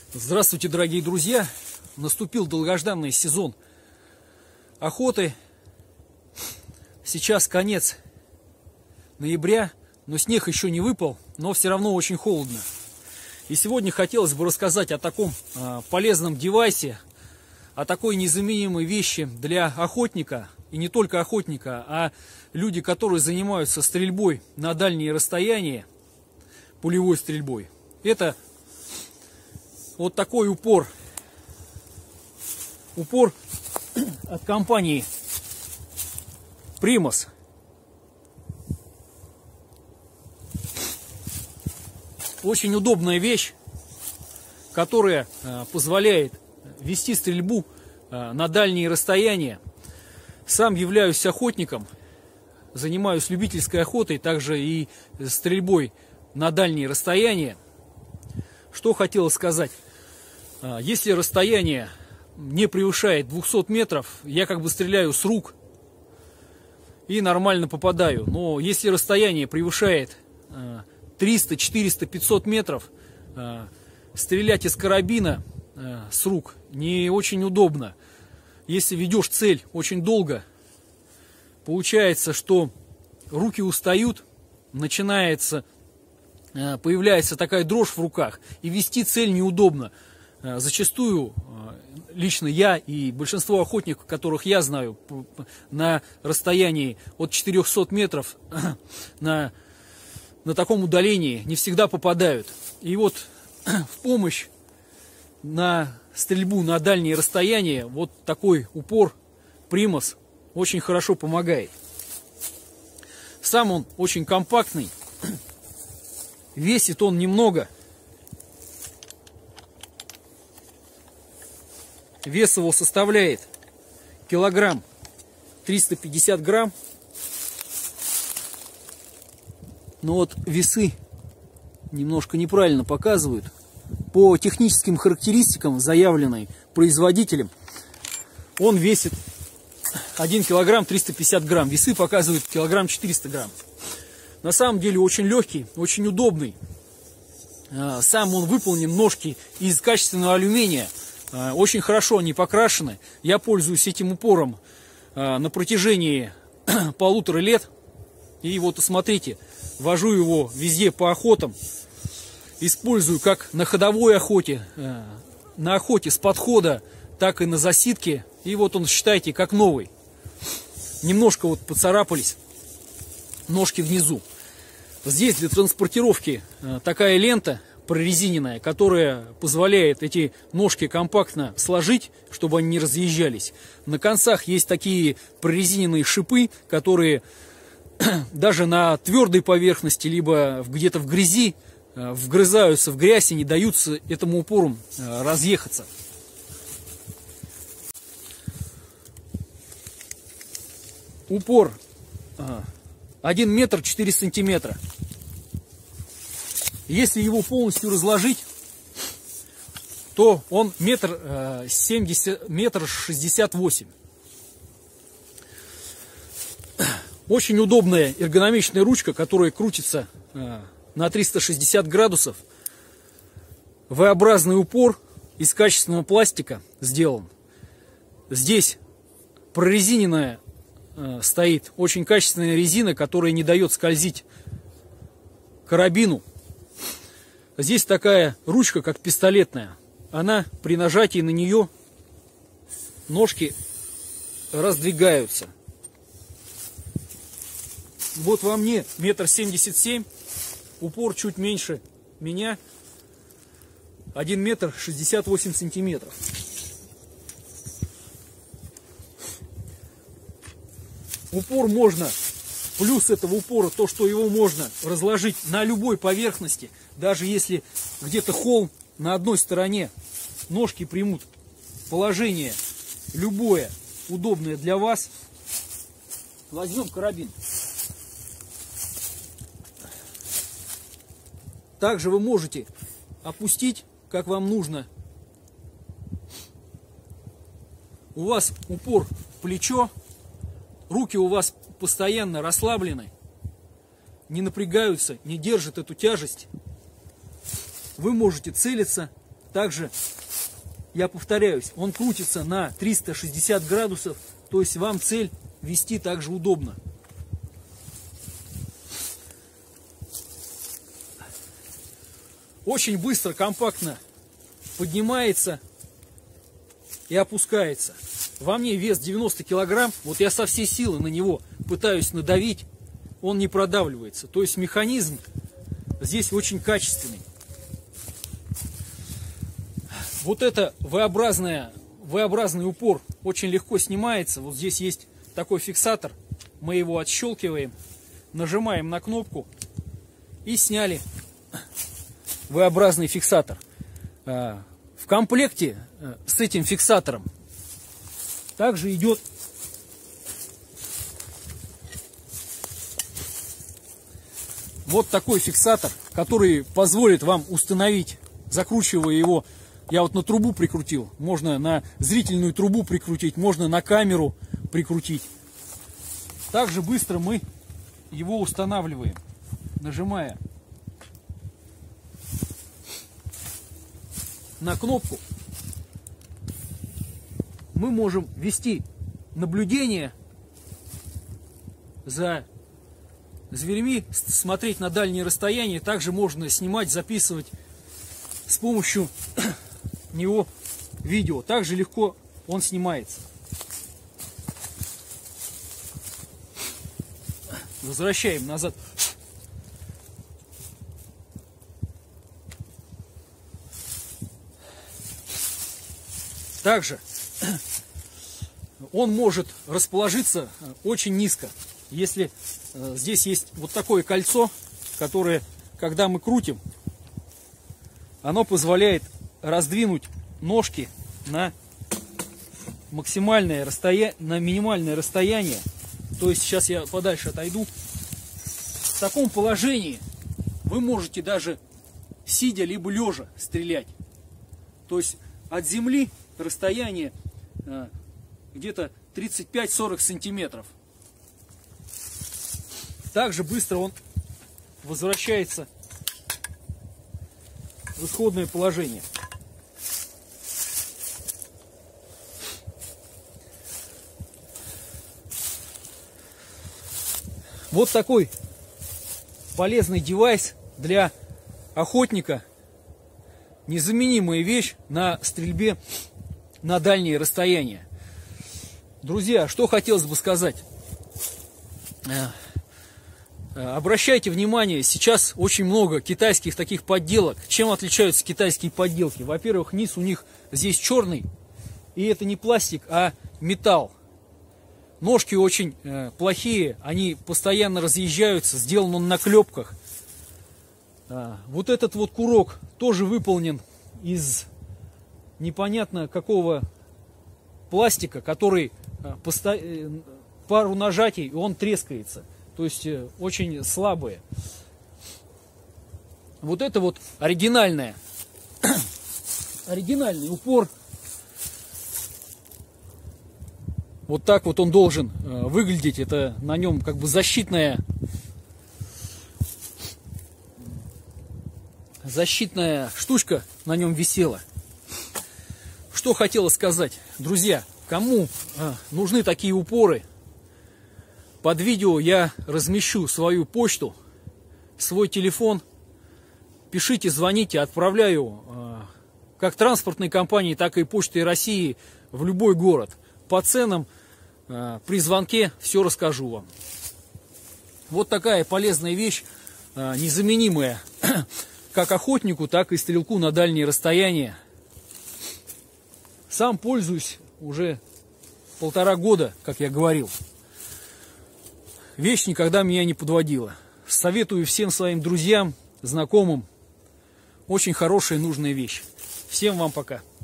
Здравствуйте, дорогие друзья! Наступил долгожданный сезон охоты. Сейчас конец ноября, но снег еще не выпал, но все равно очень холодно. И сегодня хотелось бы рассказать о таком полезном девайсе, о такой незаменимой вещи для охотника, и не только охотника, а люди, которые занимаются стрельбой на дальние расстояния, пулевой стрельбой. Это вот такой упор. Упор от компании Примус. Очень удобная вещь, которая позволяет вести стрельбу на дальние расстояния. Сам являюсь охотником, занимаюсь любительской охотой, также и стрельбой на дальние расстояния. Что хотел сказать. Если расстояние не превышает 200 метров, я как бы стреляю с рук и нормально попадаю. Но если расстояние превышает 300, 400, 500 метров, стрелять из карабина с рук не очень удобно. Если ведешь цель очень долго, получается, что руки устают, появляется такая дрожь в руках, и вести цель неудобно. Зачастую лично я и большинство охотников, которых я знаю, на расстоянии от 400 метров на таком удалении не всегда попадают. И вот в помощь на стрельбу на дальние расстояния вот такой упор Примус очень хорошо помогает. Сам он очень компактный, весит он немного. Вес его составляет килограмм 350 грамм. Но вот весы немножко неправильно показывают. По техническим характеристикам, заявленной производителем, он весит 1 килограмм 350 грамм. Весы показывают килограмм 400 грамм. На самом деле очень легкий, очень удобный. Сам он выполнен, ножки из качественного алюминия. Очень хорошо они покрашены. Я пользуюсь этим упором на протяжении 1,5 лет. И вот смотрите, вожу его везде по охотам. Использую как на ходовой охоте, на охоте с подхода, так и на засидке. И вот он, считайте, как новый. Немножко вот поцарапались ножки внизу. Здесь для транспортировки такая лента прорезиненная, которая позволяет эти ножки компактно сложить, чтобы они не разъезжались. На концах есть такие прорезиненные шипы, которые даже на твердой поверхности, либо где-то в грязи, вгрызаются в грязь и не даются этому упору разъехаться. Упор 1 метр 4 сантиметра. Если его полностью разложить, то он метр 68. Очень удобная эргономичная ручка, которая крутится на 360 градусов. V-образный упор из качественного пластика сделан. Здесь прорезиненная стоит очень качественная резина, которая не дает скользить карабину. Здесь такая ручка, как пистолетная. Она при нажатии на нее ножки раздвигаются. Вот во мне 1,77 м, упор чуть меньше меня, 1 метр 68 сантиметров. Упор можно, плюс этого упора, то, что его можно разложить на любой поверхности, даже если где-то холм на одной стороне, ножки примут положение любое, удобное для вас. Возьмем карабин. Также вы можете опустить, как вам нужно. У вас упор в плечо, руки у вас постоянно расслаблены, не напрягаются, не держат эту тяжесть. Вы можете целиться Также, я повторяюсь, он крутится на 360 градусов, то есть вам цель вести также удобно. Очень быстро, компактно поднимается и опускается. Во мне вес 90 килограмм, вот я со всей силы на него пытаюсь надавить, он не продавливается. То есть механизм здесь очень качественный. Вот это V-образный упор очень легко снимается. Вот здесь есть такой фиксатор, мы его отщелкиваем, нажимаем на кнопку и сняли V-образный фиксатор. В комплекте с этим фиксатором также идет вот такой фиксатор, который позволит вам установить, закручивая его, я вот на трубу прикрутил, можно на зрительную трубу прикрутить, можно на камеру прикрутить. Также быстро мы его устанавливаем, нажимая на кнопку. Мы можем вести наблюдение за зверьми, смотреть на дальние расстояния. Также можно снимать, записывать с помощью него видео. Также легко он снимается. Возвращаем назад. Также он может расположиться очень низко. Если здесь есть вот такое кольцо, которое, когда мы крутим, оно позволяет раздвинуть ножки на максимальное расстояние, на минимальное расстояние. То есть сейчас я подальше отойду. В таком положении вы можете даже сидя либо лежа стрелять. То есть от земли расстояние где-то 35-40 сантиметров. Также быстро он возвращается в исходное положение. Вот такой полезный девайс для охотника. Незаменимая вещь на стрельбе на дальние расстояния. Друзья, что хотелось бы сказать. Обращайте внимание, сейчас очень много китайских таких подделок. Чем отличаются китайские подделки? Во-первых, низ у них здесь черный, и это не пластик, а металл. Ножки очень плохие, они постоянно разъезжаются, сделан он на клепках. Вот этот вот курок тоже выполнен из непонятно какого пластика, который пару нажатий, и он трескается. То есть очень слабые. Вот это вот оригинальный упор. Вот так вот он должен выглядеть. Это на нем как бы защитная штучка на нем висела. Что хотела сказать, друзья, кому нужны такие упоры, под видео я размещу свою почту, свой телефон. Пишите, звоните, отправляю как транспортной компании, так и Почтой России в любой город. По ценам при звонке все расскажу вам. Вот такая полезная вещь, незаменимая как охотнику, так и стрелку на дальние расстояния. Сам пользуюсь уже 1,5 года, как я говорил. Вещь никогда меня не подводила. Советую всем своим друзьям, знакомым. Очень хорошая, нужная вещь. Всем вам пока.